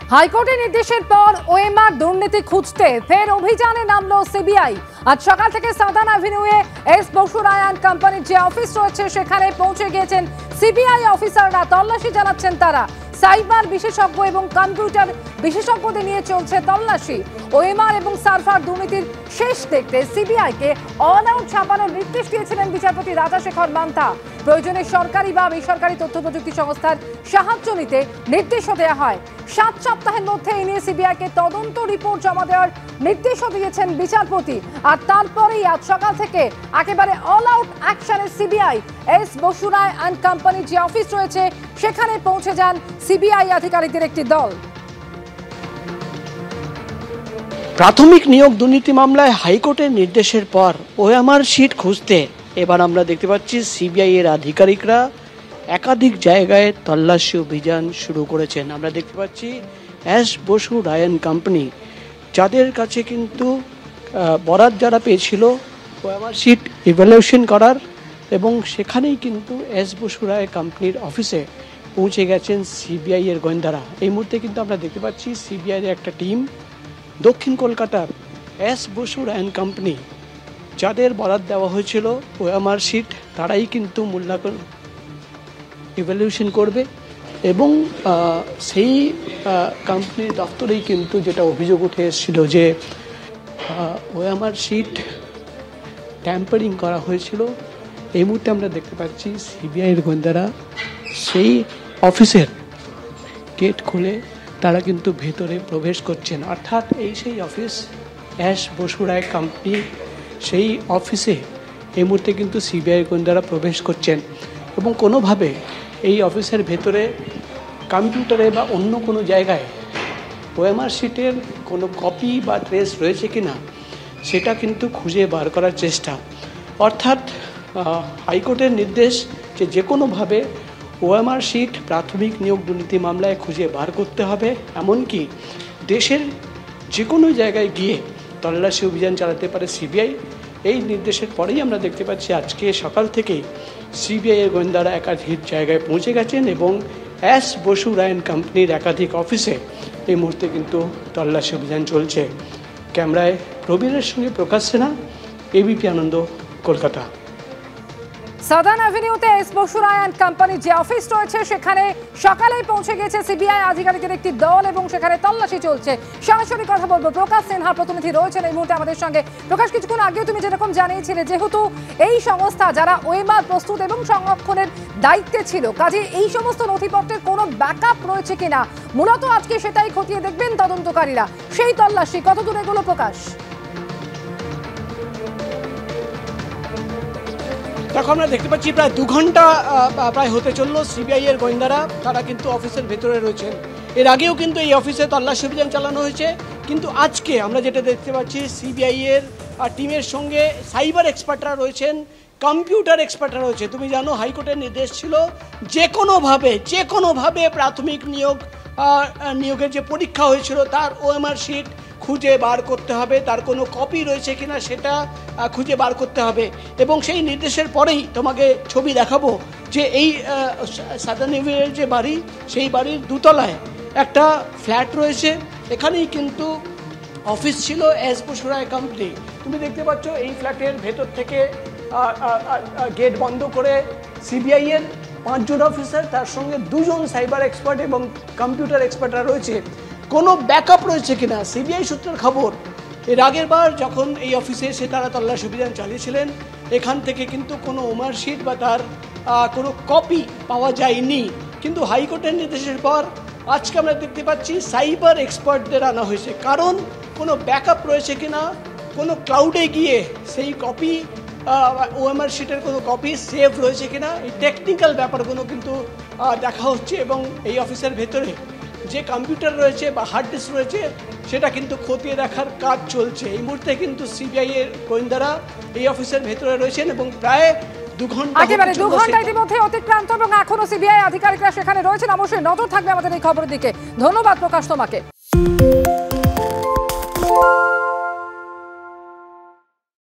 হাইকোর্টের নির্দেশের পর ওএমআর দুর্নীতি খুঁজতে ফের অভিযানে নামলো সিবিআই। আজ সকাল থেকে সাদান অ্যাভিনিউয়ে এস বসুরায় অ্যান্ড কোম্পানির যে অফিস রয়েছে সেখানে পৌঁছে গিয়েছেন সিবিআই অফিসাররা। তল্লাশি চালাচ্ছেন তারা। সাইবার বিশেষজ্ঞ এবং কম্পিউটার বিশেষজ্ঞদের নিয়ে চলছে তল্লাশি। ওএমআর এবং সার্ভার দুর্নীতির শেষ দেখতে সিবিআইকে অল আউট ছাপানোর নির্দেশ দিয়েছিলেন বিচারপতি রাজাশেখর মান্থা। প্রয়োজনে সরকারি বা বেসরকারি তথ্য প্রযুক্তি সংস্থার সাহায্য নিতে নির্দেশও দেওয়া হয়। 7 সপ্তাহের মধ্যে এই নিয়ে সিবিআইকে তদন্ত রিপোর্ট জমা দেওয়ার নির্দেশও দিয়েছেন বিচারপতি। আর তারপরেই আজ সকাল থেকে একেবারে অল আউট অ্যাকশনে সিবিআই এস বসুরায় অ্যান্ড কোম্পানির যে অফিস রয়েছে সেখানে পৌঁছে যান সিবিআই আধিকারিকদের একটি দল। প্রাথমিক নিয়োগ দুর্নীতি মামলায় হাইকোর্টের নির্দেশের পর ওএমআর শিট খুঁজতে এবার আমরা দেখতে পাচ্ছি সিবিআই এর আধিকারিকরা একাধিক জায়গায় তল্লাশি অভিযান শুরু করেছেন। আমরা দেখতে পাচ্ছি এস বসুরায় অ্যান্ড কোম্পানি, যাদের কাছে কিন্তু বরাত যারা পেয়েছিল ওএমআর শিট ইভ্যালুয়েশন করার, এবং সেখানেই কিন্তু এস বসুরায় কোম্পানির অফিসে পৌঁছে গেছেন সিবিআই এর গোয়েন্দারা। এই মুহূর্তে কিন্তু আমরা দেখতে পাচ্ছি সিবিআই এর একটা টিম দক্ষিণ কলকাতার এস বসুরায় অ্যান্ড কোম্পানি, যাদের বরাত দেওয়া হয়েছিল ওএমআর শিট, তারাই কিন্তু মূল্যায়ন ইভ্যালুয়েশন করবে। এবং সেই কোম্পানির দপ্তরেই কিন্তু যেটা অভিযোগ উঠে এসেছিল যে ওএমআর শিট ট্যাম্পারিং করা হয়েছিল, এই মুহূর্তে আমরা দেখতে পাচ্ছি সিবিআইয়ের গোয়েন্দারা সেই অফিসের গেট খুলে তারা কিন্তু ভেতরে প্রবেশ করছেন। অর্থাৎ এই সেই অফিস এস বসুরায় কোম্পানি, সেই অফিসে এই মুহূর্তে কিন্তু সিবিআই গোয়েন্দারা প্রবেশ করছেন। এবং কোনোভাবে এই অফিসের ভেতরে কম্পিউটারে বা অন্য কোনো জায়গায় ওএমআর শিটের কোনো কপি বা ট্রেস রয়েছে কিনা সেটা কিন্তু খুঁজে বার করার চেষ্টা। অর্থাৎ হাইকোর্টের নির্দেশ যে কোনোভাবে ওএমআর শিট প্রাথমিক নিয়োগ দুর্নীতি মামলায় খুঁজে বার করতে হবে, এমনকি দেশের যে কোনো জায়গায় গিয়ে তল্লাশি অভিযান চালাতে পারে সিবিআই। এই নির্দেশের পরেই আমরা দেখতে পাচ্ছি আজকে সকাল থেকেই সিবিআইয়ের গোয়েন্দারা একাধিক জায়গায় পৌঁছে গেছেন এবং এস বসুরায় অ্যান্ড কোম্পানির একাধিক অফিসে এই মুহূর্তে কিন্তু তল্লাশি অভিযান চলছে। ক্যামেরায় প্রবীরের সঙ্গে প্রকাশ সেনা, এবিপি আনন্দ, কলকাতা। সাদান অ্যাভিনিউতে এস বসুরায় অ্যান্ড কোম্পানির যে অফিস রয়েছে সেখানে সকালেই পৌঁছে গেছে সিবিআই আধিকারিকদের একটি দল এবং সেখানে তল্লাশি চলছে। সরাসরি কথা বলবো, প্রকাশ সিনহা প্রতিনিধি রয়েছেন এই মুহূর্তে আমাদের সঙ্গে। প্রকাশ, কিছুক্ষণ আগেও তুমি যেরকম জানিয়েছিলে, যেহেতু এই সংস্থা যারা ওএমআর প্রস্তুত এবং সংরক্ষণের দায়িত্বে ছিল, কাজে এই সমস্ত নথিপত্রের কোনো ব্যাকআপ রয়েছে কিনা মূলত আজকে সেটাই খতিয়ে দেখবেন তদন্তকারীরা। সেই তল্লাশি কত দূর এগুলো প্রকাশ? দেখো, আমরা দেখতে পাচ্ছি প্রায় 2 ঘন্টা প্রায় হতে চললো সিবিআই এর গোয়েন্দারা তারা কিন্তু অফিসের ভেতরে রয়েছেন। এর আগেও কিন্তু এই অফিসে তল্লাশি অভিযান চালানো হয়েছে, কিন্তু আজকে আমরা যেটা দেখতে পাচ্ছি সিবিআই এর টিমের সঙ্গে সাইবার এক্সপার্টরা রয়েছেন, কম্পিউটার এক্সপার্টরা রয়েছে। তুমি জানো হাইকোর্টের নির্দেশ ছিল যে কোনোভাবে প্রাথমিক নিয়োগের যে পরীক্ষা হয়েছিল তার ওএমআর শিট খুঁজে বার করতে হবে, তার কোনো কপি রয়েছে কিনা সেটা খুঁজে বার করতে হবে। এবং সেই নির্দেশের পরেই তোমাকে ছবি দেখাবো যে এই সাদান অ্যাভিনিউয়ের যে বাড়ি, সেই বাড়ির 2 তলায় একটা ফ্ল্যাট রয়েছে, এখানেই কিন্তু অফিস ছিল এস বসুরায় কোম্পানি। তুমি দেখতে পাচ্ছ এই ফ্ল্যাটের ভেতর থেকে গেট বন্ধ করে সিবিআই এর 5 জন অফিসার, তার সঙ্গে 2 জন সাইবার এক্সপার্ট এবং কম্পিউটার এক্সপার্টরা রয়েছে। কোনো ব্যাকআপ রয়েছে কিনা সিবিআই সূত্রের খবর, এর আগের বার যখন এই অফিসে এসে তারা তল্লাশি অভিযান চালিয়েছিলেন, এখান থেকে কিন্তু কোনো ওএমআর শিট বা তার কোনো কপি পাওয়া যায়নি। কিন্তু হাইকোর্টের নির্দেশের পর আজকে আমরা দেখতে পাচ্ছি সাইবার এক্সপার্টদের আনা হয়েছে, কারণ কোনো ব্যাকআপ রয়েছে কিনা, কোনো ক্লাউডে গিয়ে সেই কপি ওএমআর শিটের কোনো কপি সেভ রয়েছে কিনা, এই টেকনিক্যাল ব্যাপারগুলো কিন্তু দেখা হচ্ছে। এবং এই অফিসের ভেতরে যে কম্পিউটার রয়েছে বা হার্ড ডিস্ক রয়েছে সেটা কিন্তু খতিয়ে দেখার কাজ চলছে। এই মুহূর্তে কিন্তু সিবিআই এর গোয়েন্দারা এই অফিসের ভেতরে রয়েছেন এবং প্রায় 2 ঘন্টা ইতিমধ্যে অতিক্রান্ত এবং এখনো সিবিআই আধিকারিকরা সেখানে রয়েছেন। অবশ্যই নজর থাকবে আমাদের এই খবরের দিকে। ধন্যবাদ প্রকাশ তোমাকে।